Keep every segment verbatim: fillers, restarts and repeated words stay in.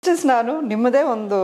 Justice ನಾನು ನಿಮ್ಮದೇ ಒಂದು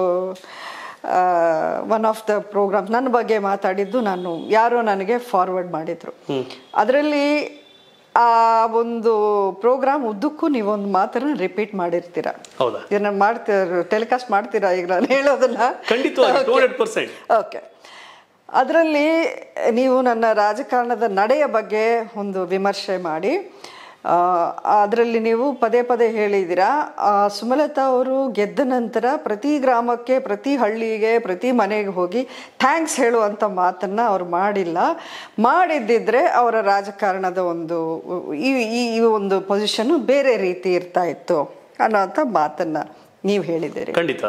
ಒನ್ ಆಫ್ ದ ಪ್ರೋಗ್ರಾಮ್ ನನ್ನ ಬಗ್ಗೆ ಮಾತಾಡಿದ್ದು ನಾನು ಯಾರೋ ನನಗೆ ಫಾರ್ವರ್ಡ್ ಮಾಡಿದ್ರು. ಅದರಲ್ಲಿ ಆ ಒಂದು ಪ್ರೋಗ್ರಾಮ್ ಉದ್ದಕ್ಕೂ ನೀವೊಂದು ಮಾತನ್ನ ರಿಪೀಟ್ ಮಾಡಿರ್ತೀರ. ಇದನ್ನ ಮಾಡ್ತೀರ, ಟೆಲಿಕಾಸ್ಟ್ ಮಾಡ್ತೀರಾ ಈಗ ನಾನು ಹೇಳೋದನ್ನ? ಓಕೆ. ಅದರಲ್ಲಿ ನೀವು ನನ್ನ ರಾಜಕಾರಣದ ನಡೆಯ ಬಗ್ಗೆ ಒಂದು ವಿಮರ್ಶೆ ಮಾಡಿ ಅದರಲ್ಲಿ ನೀವು ಪದೇ ಪದೇ ಹೇಳಿದ್ದೀರಾ, ಸುಮಲತಾ ಅವರು ಗೆದ್ದ ನಂತರ ಪ್ರತಿ ಗ್ರಾಮಕ್ಕೆ, ಪ್ರತಿ ಹಳ್ಳಿಗೆ, ಪ್ರತಿ ಮನೆಗೆ ಹೋಗಿ ಥ್ಯಾಂಕ್ಸ್ ಹೇಳುವಂಥ ಮಾತನ್ನು ಅವ್ರು ಮಾಡಿಲ್ಲ. ಮಾಡಿದ್ದಿದ್ರೆ ಅವರ ರಾಜಕಾರಣದ ಒಂದು ಈ ಈ ಒಂದು ಪೊಸಿಷನ್ನು ಬೇರೆ ರೀತಿ ಇರ್ತಾ ಇತ್ತು ಅನ್ನೋಂಥ ಮಾತನ್ನು ನೀವು ಹೇಳಿದ್ದೀರಿ. ಖಂಡಿತ.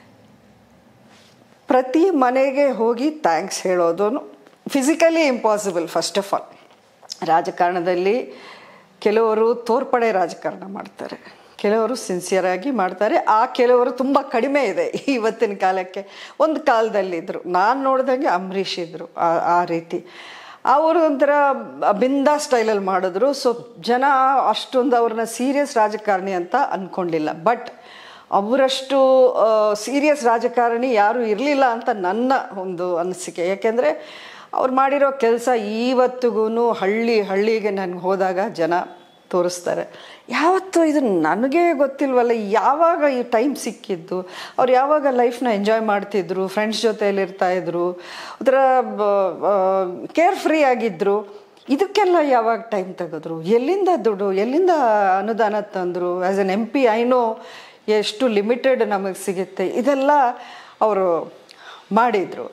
ಪ್ರತಿ ಮನೆಗೆ ಹೋಗಿ ಥ್ಯಾಂಕ್ಸ್ ಹೇಳೋದು physically impossible. First of all ರಾಜಕಾರಣದಲ್ಲಿ ಕೆಲವರು ತೋರ್ಪಡೆ ರಾಜಕಾರಣ ಮಾಡ್ತಾರೆ, ಕೆಲವರು ಸಿನ್ಸಿಯರಾಗಿ ಮಾಡ್ತಾರೆ. ಆ ಕೆಲವರು ತುಂಬ ಕಡಿಮೆ ಇದೆ ಇವತ್ತಿನ ಕಾಲಕ್ಕೆ. ಒಂದು ಕಾಲದಲ್ಲಿದ್ದರು, ನಾನು ನೋಡಿದಂಗೆ ಅಂಬರೀಷ್ ಇದ್ದರು ಆ ರೀತಿ. ಅವರು ಒಂಥರ ಬಿಂದಾ ಸ್ಟೈಲಲ್ಲಿ ಮಾಡಿದ್ರು. ಸೊ ಜನ ಅಷ್ಟೊಂದು ಅವ್ರನ್ನ ಸೀರಿಯಸ್ ರಾಜಕಾರಣಿ ಅಂತ ಅಂದ್ಕೊಂಡಿಲ್ಲ. ಬಟ್ ಅವರಷ್ಟು ಸೀರಿಯಸ್ ರಾಜಕಾರಣಿ ಯಾರೂ ಇರಲಿಲ್ಲ ಅಂತ ನನ್ನ ಒಂದು ಅನಿಸಿಕೆ. ಯಾಕೆಂದರೆ ಅವ್ರು ಮಾಡಿರೋ ಕೆಲಸ ಇವತ್ತಿಗೂ ಹಳ್ಳಿ ಹಳ್ಳಿಗೆ ನನಗೆ ಹೋದಾಗ ಜನ ತೋರಿಸ್ತಾರೆ. ಯಾವತ್ತೂ ಇದು ನನಗೆ ಗೊತ್ತಿಲ್ವಲ್ಲ, ಯಾವಾಗ ಈ ಟೈಮ್ ಸಿಕ್ಕಿದ್ದು, ಅವ್ರು ಯಾವಾಗ ಲೈಫ್ನ ಎಂಜಾಯ್ ಮಾಡ್ತಿದ್ರು, ಫ್ರೆಂಡ್ಸ್ ಜೊತೆಯಲ್ಲಿ ಇರ್ತಾಯಿದ್ರು, ಒಂಥರ ಕೇರ್ ಫ್ರೀ ಆಗಿದ್ದರು. ಇದಕ್ಕೆಲ್ಲ ಯಾವಾಗ ಟೈಮ್ ತೆಗೆದ್ರು, ಎಲ್ಲಿಂದ ದುಡ್ಡು, ಎಲ್ಲಿಂದ ಅನುದಾನ ತಂದರು? As an M P I know ಎಷ್ಟು ಲಿಮಿಟೆಡ್ ನಮಗೆ ಸಿಗುತ್ತೆ. ಇದೆಲ್ಲ ಅವರು ಮಾಡಿದರು.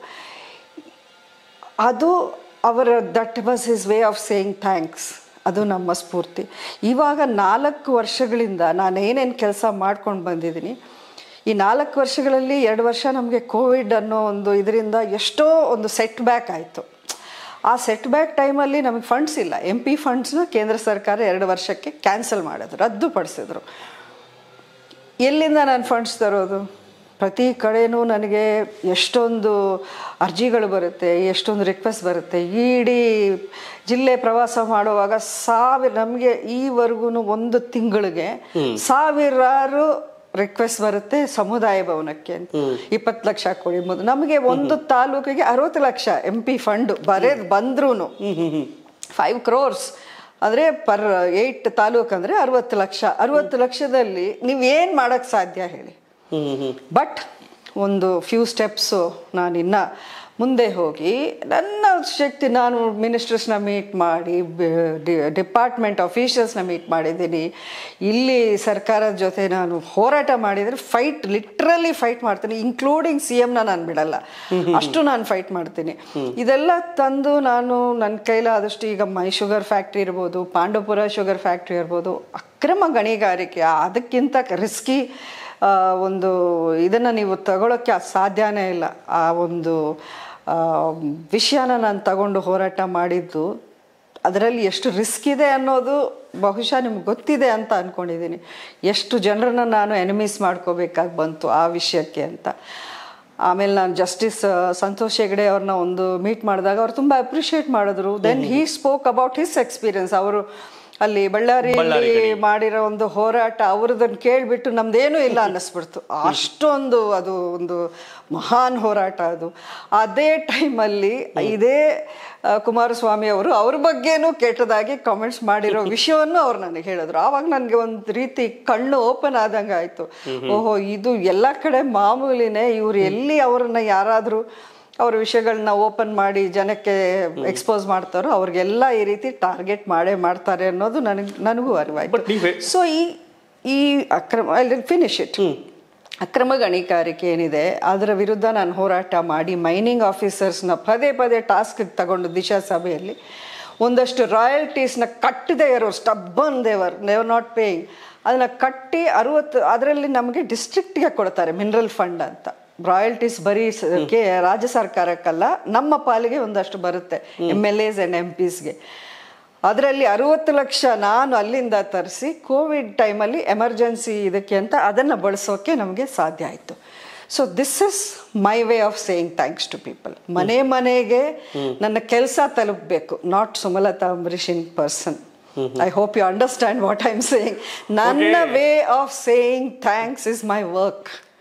ಅದು ಅವರ that was his way of saying thanks. ಅದು ನಮ್ಮ ಸ್ಫೂರ್ತಿ. ಇವಾಗ ನಾಲ್ಕು ವರ್ಷಗಳಿಂದ ನಾನು ಏನೇನು ಕೆಲಸ ಮಾಡ್ಕೊಂಡು ಬಂದಿದ್ದೀನಿ, ಈ ನಾಲ್ಕು ವರ್ಷಗಳಲ್ಲಿ ಎರಡು ವರ್ಷ ನಮಗೆ ಕೋವಿಡ್ ಅನ್ನೋ ಒಂದು ಇದರಿಂದ ಎಷ್ಟೋ ಒಂದು ಸೆಟ್ ಬ್ಯಾಕ್ ಆಯಿತು. ಆ ಸೆಟ್ ಬ್ಯಾಕ್ ಟೈಮಲ್ಲಿ ನಮಗೆ ಫಂಡ್ಸ್ ಇಲ್ಲ. ಎಂ ಪಿ ಫಂಡ್ಸ್ನ ಕೇಂದ್ರ ಸರ್ಕಾರ ಎರಡು ವರ್ಷಕ್ಕೆ ಕ್ಯಾನ್ಸಲ್ ಮಾಡಿದ್ರು, ರದ್ದುಪಡಿಸಿದ್ರು. ಎಲ್ಲಿಂದ ನಾನು ಫಂಡ್ಸ್ ತರೋದು? ಪ್ರತಿ ಕಡೆಯೂ ನನಗೆ ಎಷ್ಟೊಂದು ಅರ್ಜಿಗಳು ಬರುತ್ತೆ, ಎಷ್ಟೊಂದು ರಿಕ್ವೆಸ್ಟ್ ಬರುತ್ತೆ. ಇಡೀ ಜಿಲ್ಲೆ ಪ್ರವಾಸ ಮಾಡುವಾಗ ಸಾವಿರ ನಮಗೆ ಈವರೆಗೂ ಒಂದು ತಿಂಗಳಿಗೆ ಸಾವಿರಾರು ರಿಕ್ವೆಸ್ಟ್ ಬರುತ್ತೆ ಸಮುದಾಯ ಭವನಕ್ಕೆ ಅಂತ. ಇಪ್ಪತ್ತು ಲಕ್ಷ ಕೊಡಿ ಮೊದಲು. ನಮಗೆ ಒಂದು ತಾಲೂಕಿಗೆ ಅರವತ್ತು ಲಕ್ಷ ಎಂ ಪಿ ಫಂಡ್ ಬರೇದು ಬಂದ್ರೂ ಫೈವ್ ಕ್ರೋರ್ಸ್ ಅಂದರೆ ಪರ್ ಏಯ್ಟ್ ತಾಲೂಕು ಅಂದರೆ ಅರವತ್ತು ಲಕ್ಷ. ಅರವತ್ತು ಲಕ್ಷದಲ್ಲಿ ನೀವೇನು ಮಾಡೋಕ್ಕೆ ಸಾಧ್ಯ ಹೇಳಿ? ಬಟ್ ಒಂದು ಫ್ಯೂ ಸ್ಟೆಪ್ಸು ನಾನು ಇನ್ನು ಮುಂದೆ ಹೋಗಿ ನನ್ನ ಶಕ್ತಿ ನಾನು ಮಿನಿಸ್ಟರ್ಸ್ನ ಮೀಟ್ ಮಾಡಿ, ಡಿಪಾರ್ಟ್ಮೆಂಟ್ ಆಫೀಷಿಯಲ್ಸ್ನ ಮೀಟ್ ಮಾಡಿದ್ದೀನಿ. ಇಲ್ಲಿ ಸರ್ಕಾರದ ಜೊತೆ ನಾನು ಹೋರಾಟ ಮಾಡಿದರೆ ಫೈಟ್, ಲಿಟ್ರಲಿ ಫೈಟ್ ಮಾಡ್ತೀನಿ. ಇನ್ಕ್ಲೂಡಿಂಗ್ ಸಿ ಎಮ್ನ ನಾನು ಬಿಡಲ್ಲ, ಅಷ್ಟು ನಾನು ಫೈಟ್ ಮಾಡ್ತೀನಿ. ಇದೆಲ್ಲ ತಂದು ನಾನು ನನ್ನ ಕೈಲಾದಷ್ಟು, ಈಗ ಮೈ ಶುಗರ್ ಫ್ಯಾಕ್ಟ್ರಿ ಇರ್ಬೋದು, ಪಾಂಡವಪುರ ಶುಗರ್ ಫ್ಯಾಕ್ಟ್ರಿ ಇರ್ಬೋದು, ಅಕ್ರಮ ಗಣಿಗಾರಿಕೆ, ಅದಕ್ಕಿಂತ ರಿಸ್ಕಿ ಒಂದು ಇದನ್ನು ನೀವು ತಗೊಳ್ಳೋಕ್ಕೆ ಸಾಧ್ಯನೇ ಇಲ್ಲ. ಆ ಒಂದು ವಿಷಯನ ನಾನು ತಗೊಂಡು ಹೋರಾಟ ಮಾಡಿದ್ದು, ಅದರಲ್ಲಿ ಎಷ್ಟು ರಿಸ್ಕ್ ಇದೆ ಅನ್ನೋದು ಬಹುಶಃ ನಿಮ್ಗೆ ಗೊತ್ತಿದೆ ಅಂತ ಅಂದ್ಕೊಂಡಿದ್ದೀನಿ. ಎಷ್ಟು ಜನರನ್ನ ನಾನು ಎನಿಮೀಸ್ ಮಾಡ್ಕೋಬೇಕಾಗಿ ಬಂತು ಆ ವಿಷಯಕ್ಕೆ ಅಂತ. ಆಮೇಲೆ ನಾನು ಜಸ್ಟಿಸ್ ಸಂತೋಷ್ ಹೆಗ್ಡೆ ಅವ್ರನ್ನ ಒಂದು ಮೀಟ್ ಮಾಡಿದಾಗ ಅವ್ರು ತುಂಬ ಅಪ್ರಿಷಿಯೇಟ್ ಮಾಡಿದ್ರು. Then he spoke about his experience. ಅವರು ಅಲ್ಲಿ ಬಳ್ಳಾರಿಯಲ್ಲಿ ಮಾಡಿರೋ ಒಂದು ಹೋರಾಟ ಅವ್ರದನ್ನು ಕೇಳಿಬಿಟ್ಟು ನಮ್ದೇನೂ ಇಲ್ಲ ಅನ್ನಿಸ್ಬಿಡ್ತು. ಅಷ್ಟೊಂದು ಅದು ಒಂದು ಮಹಾನ್ ಹೋರಾಟ ಅದು. ಅದೇ ಟೈಮಲ್ಲಿ ಇದೇ ಕುಮಾರಸ್ವಾಮಿ ಅವರು ಅವ್ರ ಬಗ್ಗೆನೂ ಕೆಟ್ಟದಾಗಿ ಕಾಮೆಂಟ್ಸ್ ಮಾಡಿರೋ ವಿಷಯವನ್ನು ಅವ್ರು ನನಗೆ ಹೇಳಿದ್ರು. ಆವಾಗ ನನಗೆ ಒಂದು ರೀತಿ ಕಣ್ಣು ಓಪನ್ ಆದಂಗೆ ಆಯಿತು. ಓಹೋ, ಇದು ಎಲ್ಲ ಕಡೆ ಮಾಮೂಲಿನೇ, ಇವ್ರು ಎಲ್ಲಿ ಅವ್ರನ್ನ ಯಾರಾದರೂ ಅವ್ರ ವಿಷಯಗಳನ್ನ ಓಪನ್ ಮಾಡಿ ಜನಕ್ಕೆ ಎಕ್ಸ್ಪೋಸ್ ಮಾಡ್ತಾರೋ ಅವ್ರಿಗೆಲ್ಲ ಈ ರೀತಿ ಟಾರ್ಗೆಟ್ ಮಾಡೇ ಮಾಡ್ತಾರೆ ಅನ್ನೋದು ನನಗೆ ನನಗೂ ಅರಿವಾಯ್ತು. ಸೊ ಈ ಈ ಅಕ್ರಮ ಐ ಫಿನಿಶ್ ಇಟ್ ಅಕ್ರಮ ಗಣಿಗಾರಿಕೆ ಏನಿದೆ ಅದರ ವಿರುದ್ಧ ನಾನು ಹೋರಾಟ ಮಾಡಿ ಮೈನಿಂಗ್ ಆಫೀಸರ್ಸ್ನ ಪದೇ ಪದೇ ಟಾಸ್ಕ್ಗೆ ತಗೊಂಡು ದಿಶಾ ಸಭೆಯಲ್ಲಿ ಒಂದಷ್ಟು ರಾಯಲ್ಟೀಸ್ನ ಕಟ್ಟದೇ ಇರೋ ಸ್ಟಬ್ಬನ್ ದೇವರ್ ದೇವರ್ ನಾಟ್ ಪೇಯಿಂಗ್ ಅದನ್ನು ಕಟ್ಟಿ ಅರುವತ್ತು ಅದರಲ್ಲಿ ನಮಗೆ ಡಿಸ್ಟ್ರಿಕ್ಟ್ಗೆ ಕೊಡ್ತಾರೆ ಮಿನರಲ್ ಫಂಡ್ ಅಂತ. ರಾಯಲ್ಟೀಸ್ ಬರೀ ಕೆ ರಾಜ್ಯ ಸರ್ಕಾರಕ್ಕಲ್ಲ, ನಮ್ಮ ಪಾಲಿಗೆ ಒಂದಷ್ಟು ಬರುತ್ತೆ, M L S and M ಪಿಸ್ಗೆ. ಅದರಲ್ಲಿ ಅರುವತ್ತು ಲಕ್ಷ ನಾನು ಅಲ್ಲಿಂದ ತರಿಸಿ ಕೋವಿಡ್ ಟೈಮಲ್ಲಿ ಎಮರ್ಜೆನ್ಸಿ ಇದಕ್ಕೆ ಅಂತ ಅದನ್ನು ಬಳಸೋಕ್ಕೆ ನಮಗೆ ಸಾಧ್ಯ ಆಯಿತು. So this is my way of saying thanks to people. ಮನೆ ಮನೆಗೆ ನನ್ನ ಕೆಲಸ ತಲುಪಬೇಕು, not Sumalatha Ambareesh in person. I hope you understand what I'm saying. None way of saying thanks is my work.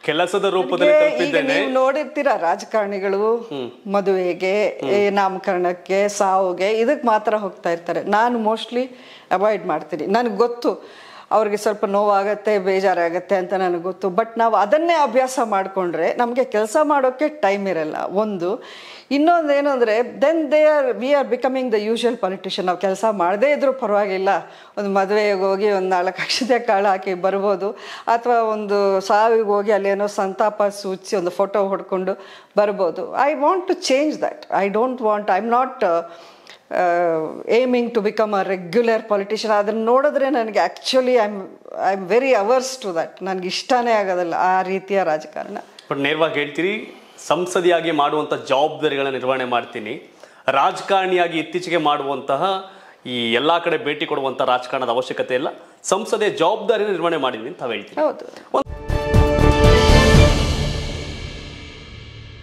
ಕೆಲಸದ ರೂಪದಲ್ಲಿ ತಲುಪಿದ್ದೇನೆ. ನೀವು ನೋಡಿರ್ತೀರಾ ರಾಜಕಾರಣಿಗಳು ಮದುವೆಗೆ, ನಾಮಕರಣಕ್ಕೆ, ಸಾವುಗೆ ಇದಕ್ಕೆ ಮಾತ್ರ ಹೋಗ್ತಾ ಇರ್ತಾರೆ. ನಾನು ಮೋಸ್ಟ್ಲಿ ಅವಾಯ್ಡ್ ಮಾಡ್ತೀನಿ. ನನಗೆ ಗೊತ್ತು ಅವ್ರಿಗೆ ಸ್ವಲ್ಪ ನೋವಾಗತ್ತೆ, ಬೇಜಾರಾಗತ್ತೆ ಅಂತ ನನಗೆ ಗೊತ್ತು. ಬಟ್ ನಾವು ಅದನ್ನೇ ಅಭ್ಯಾಸ ಮಾಡಿಕೊಂಡ್ರೆ ನಮಗೆ ಕೆಲಸ ಮಾಡೋಕ್ಕೆ ಟೈಮ್ ಇರಲ್ಲ. ಒಂದು ಇನ್ನೊಂದು ಏನು ಅಂದರೆ then they are we are becoming the usual politician. ನಾವು ಕೆಲಸ ಮಾಡದೇ ಇದ್ರೂ ಪರವಾಗಿಲ್ಲ, ಒಂದು ಮದುವೆಗೆ ಹೋಗಿ ಒಂದು ನಾಲ್ಕು ಅಕ್ಷತೆ ಕಾಳು ಹಾಕಿ ಬರ್ಬೋದು, ಅಥವಾ ಒಂದು ಸಾವಿಗೆ ಹೋಗಿ ಅಲ್ಲೇನೋ ಸಂತಾಪ ಸೂಚಿಸಿ ಒಂದು ಫೋಟೋ ಹೊಡ್ಕೊಂಡು ಬರ್ಬೋದು. I want to change that. I don't want, I am not aiming to become a regular politician. ಅದನ್ನು ನೋಡಿದ್ರೆ ನನಗೆ actually I am I am very averse to that. ನನಗೆ ಇಷ್ಟನೇ ಆಗೋದಿಲ್ಲ ಆ ರೀತಿಯ ರಾಜಕಾರಣ. ಬಟ್ ನೇರವಾಗಿ ಹೇಳ್ತೀರಿ, ಸಂಸದಿಯಾಗಿ ಮಾಡುವಂಥ ಜವಾಬ್ದಾರಿಗಳನ್ನ ನಿರ್ವಹಣೆ ಮಾಡ್ತೀನಿ, ರಾಜಕಾರಣಿಯಾಗಿ ಇತ್ತೀಚೆಗೆ ಮಾಡುವಂತಹ ಈ ಎಲ್ಲ ಕಡೆ ಭೇಟಿ ಕೊಡುವಂಥ ರಾಜಕಾರಣದ ಅವಶ್ಯಕತೆ ಇಲ್ಲ, ಸಂಸದೀಯ ಜವಾಬ್ದಾರಿನ ನಿರ್ವಹಣೆ ಮಾಡಿದ್ದೀನಿ ಅಂತ ಹೇಳ್ತೀನಿ. ಹೌದು.